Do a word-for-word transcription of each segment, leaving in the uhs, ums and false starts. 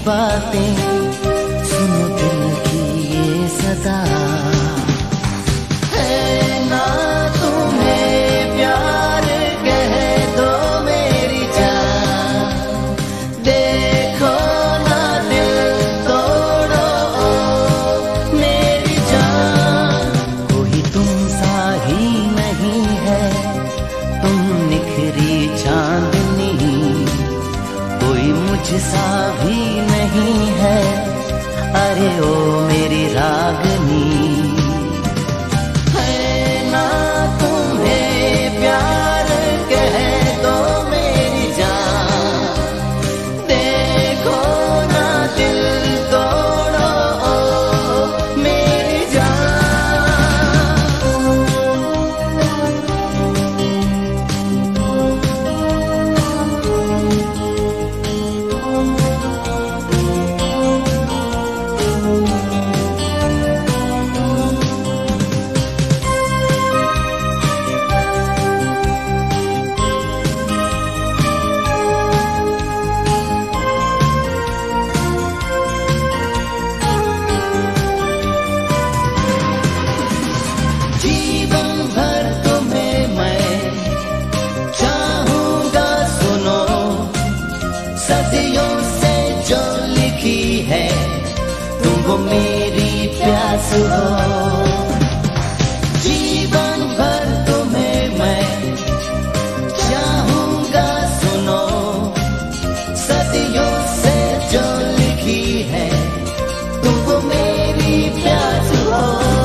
बातें, सुनो दिल की ये सदा। है ना तुम्हें प्यार कह दो मेरी जान, देखो ना दिल तोड़ो मेरी जान। कोई तुम सा ही नहीं है, तुम निखरी चांदनी, कोई मुझसा भी नहीं है, अरे ओ मेरी रागनी। है ना तुम्हें प्यार कह दो मेरी जान, देखो ना दिल तोड़ो मेरी जान। जीवन भर तुम्हें मैं चाहूंगा, सुनो सदियों से जो लिखी है, तुम वो मेरी प्यास हो। जीवन भर तुम्हें मैं चाहूंगा, सुनो सदियों से जो लिखी है, तुम वो मेरी प्यास हो।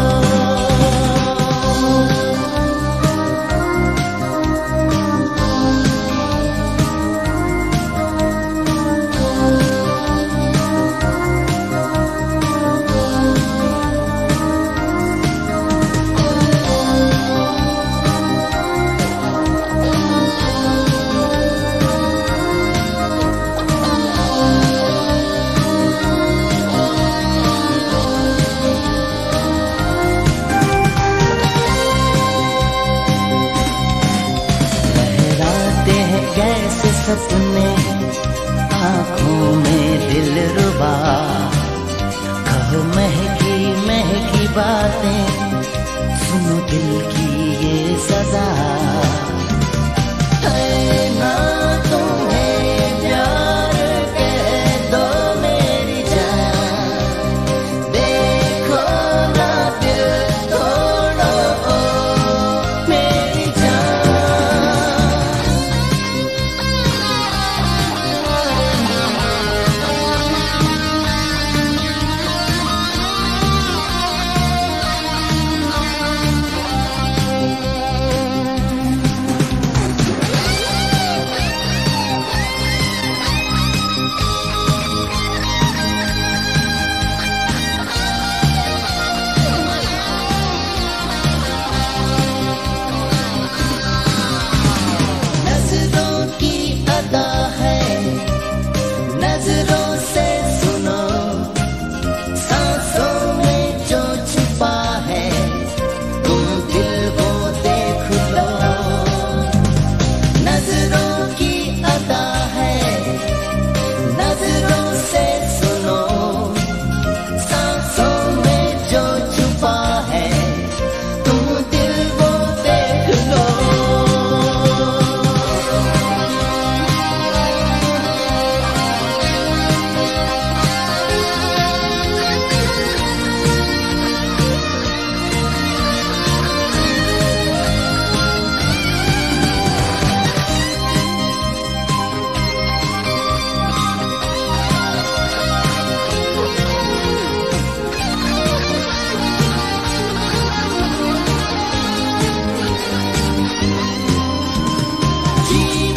कैसे सपने आँखों में दिल रुबा, कहो महकी महकी बातें, सुनो दिल की ये सदा। है ना तुम्हें प्यार कह दो मेरी जान, देखो ना दिल तोड़ो मेरी जान। नजरों की अदा है, नजरों से सुनो सांसों में जो छुपा है, तुम दिल को देख लो। नजरों की अदा है, नजरों से सुनो सांसों में जो छुपा है, तुम दिल को देख लो। जी